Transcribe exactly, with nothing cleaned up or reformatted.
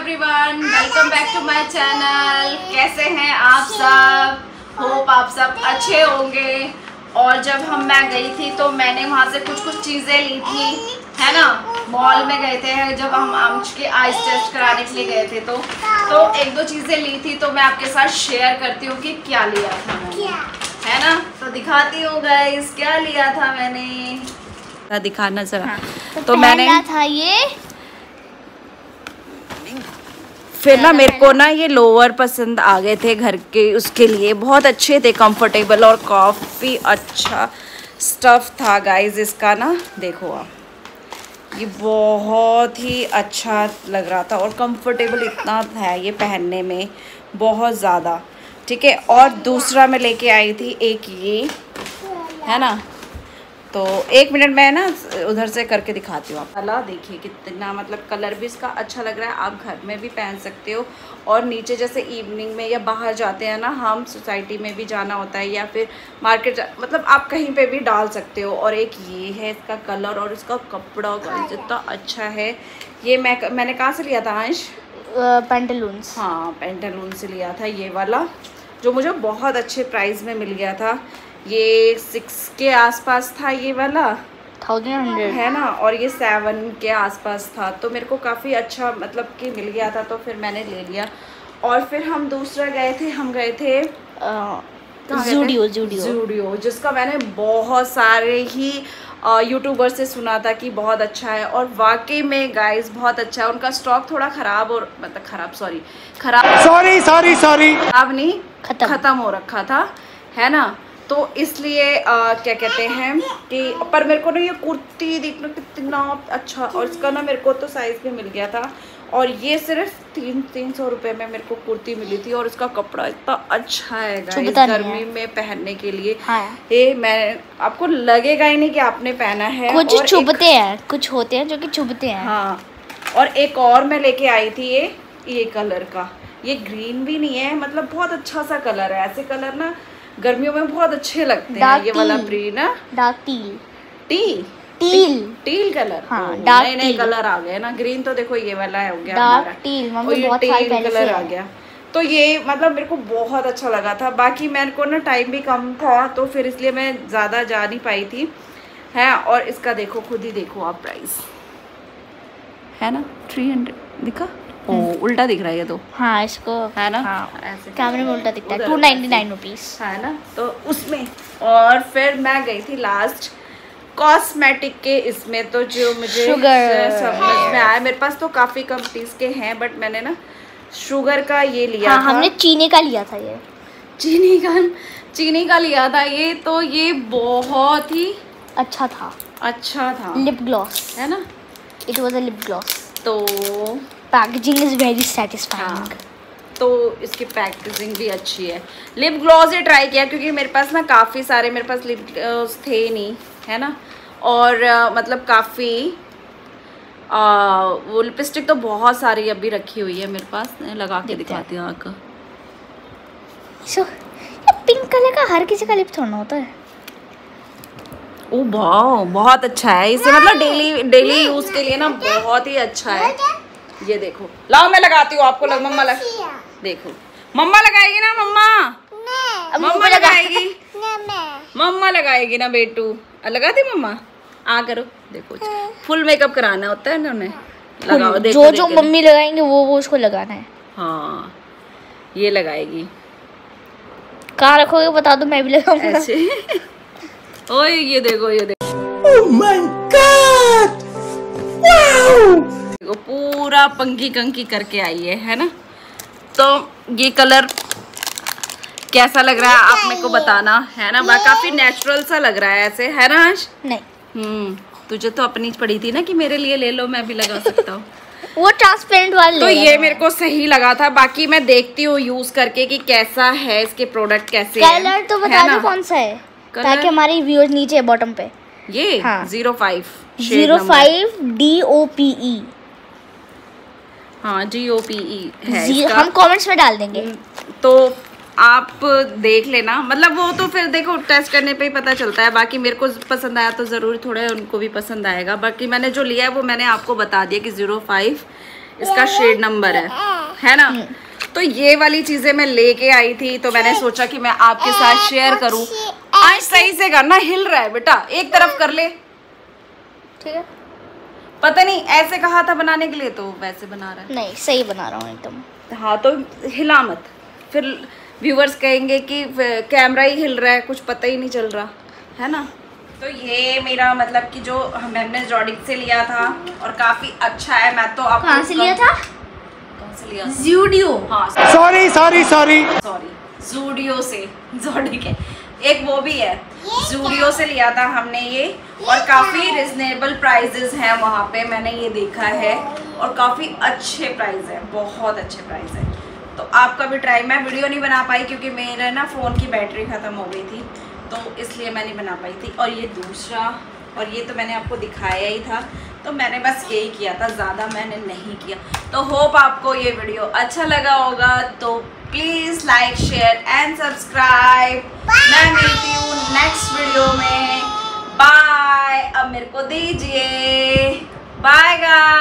Everyone, welcome back to my channel. कैसे हैं आप सब? होप आप सब अच्छे होंगे। और जब हम मैं गई थी तो मैंने वहाँ से कुछ कुछ चीज़ें ली थी, है ना। मॉल में गए थे जब हम अंश के आइस टेस्ट कराने के लिए गए थे तो तो एक दो चीज़ें ली थी, तो मैं आपके साथ शेयर करती हूँ कि क्या लिया था मैंने, है ना। तो दिखाती हूँ गाइस क्या लिया था मैंने, दिखाना जरा। हाँ, तो, तो मैंने था ये फिर ना मेरे को ना ये लोअर पसंद आ गए थे घर के, उसके लिए बहुत अच्छे थे, कंफर्टेबल और काफ़ी अच्छा स्टफ था गाइस इसका ना। देखो आप, ये बहुत ही अच्छा लग रहा था और कंफर्टेबल इतना है ये पहनने में, बहुत ज़्यादा। ठीक है, और दूसरा मैं लेके आई थी एक ये, है ना। तो एक मिनट मैं ना उधर से करके दिखाती हूँ। आप वाला देखिए कितना, मतलब कलर भी इसका अच्छा लग रहा है, आप घर में भी पहन सकते हो। और नीचे जैसे इवनिंग में या बाहर जाते हैं ना हम, सोसाइटी में भी जाना होता है या फिर मार्केट, मतलब आप कहीं पे भी डाल सकते हो। और एक ये है इसका कलर और इसका कपड़ा जितना अच्छा है। ये मैं मैंने कहाँ से लिया था अंश? पेंटालून्स। हाँ, पेंटालून से लिया था ये वाला, जो मुझे बहुत अच्छे प्राइस में मिल गया था। ये सिक्स के आसपास था ये वाला, थाउजेंड हंड्रेड है ना। और ये सेवन के आसपास था, तो मेरे को काफ़ी अच्छा मतलब कि मिल गया था, तो फिर मैंने ले लिया। और फिर हम दूसरा गए थे, हम गए थे ज़ूडियो ज़ूडियो ज़ूडियो जिसका मैंने बहुत सारे ही यूट्यूबर से सुना था कि बहुत अच्छा है। और वाकई में गाइस बहुत अच्छा है। उनका स्टॉक थोड़ा ख़राब और मतलब ख़राब सॉरी ख़राब सॉरी सॉरी सॉरी ख़राब नहीं खत्म ख़त्म हो रखा था, है ना। तो इसलिए आ, क्या कहते हैं कि पर मेरे को ना ये कुर्ती देखना कितना अच्छा, और इसका ना मेरे को तो साइज़ भी मिल गया था। और ये सिर्फ तीन तीन सौ रुपये में मेरे को कुर्ती मिली थी। और इसका कपड़ा इतना अच्छा है गाइस गर्मी में पहनने के लिए। हाँ। ये मैं आपको लगेगा ही नहीं कि आपने पहना है। कुछ चुभते हैं, कुछ होते हैं जो कि चुभते हैं। हाँ, और एक और मैं लेके आई थी ये ये कलर का, ये ग्रीन भी नहीं है, मतलब बहुत अच्छा सा कलर है। ऐसे कलर ना गर्मियों में बहुत अच्छे लगते हैं। ये वाला प्री ना dark teal T teal teal colour. हाँ, डार्क नए नए कलर आ गए ना। ग्रीन तो देखो ये वाला है हो गया डार्क टील, मम्मी बहुत साल पहले कलर आ गया। तो ये मतलब मेरे को बहुत अच्छा लगा था। बाकी मेरे को ना टाइम भी कम था, तो फिर इसलिए मैं ज़्यादा जा नहीं पाई थी, है। और इसका देखो, खुद ही देखो आप, प्राइस है ना थ्री हंड्रेड दिखा। ओ, उल्टा दिख रहा है ये तो। हाँ, इसको है ना। हाँ, ऐसे कैमरे में उल्टा दिखता है। टू नाइन्टी नाइन रुपीज़ है ना, तो उसमें। और फिर मैं गई थी लास्ट कॉस्मेटिक के इसमें, तो जो मुझे समझ में आया, मेरे पास तो काफ़ी कंपनीज के हैं, बट मैंने ना शुगर का ये लिया हाँ, था। हमने चीनी का लिया था। ये चीनी का चीनी का लिया था ये, तो ये बहुत ही अच्छा था। अच्छा था, लिप ग्लॉस है ना, it was a lip gloss. तो पैकेजिंग इज वेरी सेटिस्फाइंग। तो इसकी पैकेजिंग भी अच्छी है। लिप ग्लॉस ही ट्राई किया क्योंकि मेरे पास ना काफ़ी सारे मेरे पास लिप ग्लॉस थे नहीं, है ना। और आ, मतलब काफ़ी वो लिपस्टिक तो बहुत सारी अभी रखी हुई है मेरे पास, लगा के दिखाती हूँ आपको। सो पिंक कलर का हर किसी का लिप थोड़ा होता है। ओ वाह, बहुत अच्छा है इसे, मतलब डेली डेली यूज के लिए ना बहुत ही अच्छा है। ये देखो, लाओ मैं लगाती हूँ आपको। लग मम्मा लग देखो, मम्मा लगाएगी ना, मम्मा मम्मा लगाएगी, मम्मा लगाएगी ना बेटू। लगा दी मम्मा, आ करो। देखो फुल मेकअप कराना होता है ना उन्हें। लगाओ, देखो जो जो मम्मी लगाएंगे वो वो उसको लगाना है। हाँ, ये लगाएगी। कहाँ रखोगे बता दो, मैं भी लगाऊंगा ऐसे। ओए ये देखो, ये देखो, ओह माय गॉड, वाओ, देखो पूरा पंकी कंकी करके आई है, है ना। तो ये कलर कैसा लग रहा है आप मेरे को बताना, है ना। काफी नेचुरल सा लग रहा है ऐसे, है ना अंश? नहीं, हम्म तुझे तो अपनी पड़ी थी ना कि मेरे लिए ले लो, मैं भी लगा सकता हूँ। वो ट्रांसपेरेंट वाले तो ये मेरे को सही लगा था। बाकी मैं देखती हूँ यूज करके कि कैसा है, इसके प्रोडक्ट कैसे है। कलर तो बता दो कौन सा है, ताकि हमारे व्यूअर्स नीचे बॉटम पे। ये हाँ, zero five zero five D O P E. हाँ, जी ओ पी ई है इसका। हम कमेंट्स में डाल देंगे, तो आप देख लेना। मतलब वो तो फिर देखो टेस्ट करने पे ही पता चलता है। बाकी मेरे को पसंद आया तो ज़रूर थोड़ा उनको भी पसंद आएगा। बाकी मैंने जो लिया है वो मैंने आपको बता दिया कि ज़ीरो फाइव इसका शेड नंबर है है ना। तो ये वाली चीजें मैं लेके आई थी, तो मैंने सोचा कि मैं आपके साथ शेयर करूं। आज सही से करना, हिल रहा है बेटा, एक तरफ कर ले, ठीक है। पता नहीं ऐसे कहा था बनाने के लिए तो वैसे बना रहा है। नहीं सही बना रहा हूँ एकदम। हाँ तो हिला मत, फिर व्यूवर्स कहेंगे कि कैमरा ही हिल रहा है, कुछ पता ही नहीं चल रहा है ना। तो ये मेरा मतलब कि जो हमने जॉडिक से लिया था और काफी अच्छा है। मैं तो आपको कहाँ से लिया था? कहाँ से लिया? ज़ूडियो। हाँ sorry sorry sorry sorry Zudio से, जॉडिक है एक, वो भी है ज़ूडियो से लिया था हमने ये, और काफ़ी रिजनेबल प्राइजेस हैं वहाँ पे, मैंने ये देखा है, और काफ़ी अच्छे प्राइस है, बहुत अच्छे प्राइस है। तो आपका भी ट्राई, मैं वीडियो नहीं बना पाई क्योंकि मेरा ना फ़ोन की बैटरी ख़त्म हो गई थी, तो इसलिए मैं नहीं बना पाई थी। और ये दूसरा, और ये तो मैंने आपको दिखाया ही था, तो मैंने बस यही किया था, ज़्यादा मैंने नहीं किया। तो होप आपको ये वीडियो अच्छा लगा होगा, तो please like share and subscribe. मैं मिलती हूँ नेक्स्ट वीडियो में, बाय। अब मेरे को दीजिए, बाय गाइस।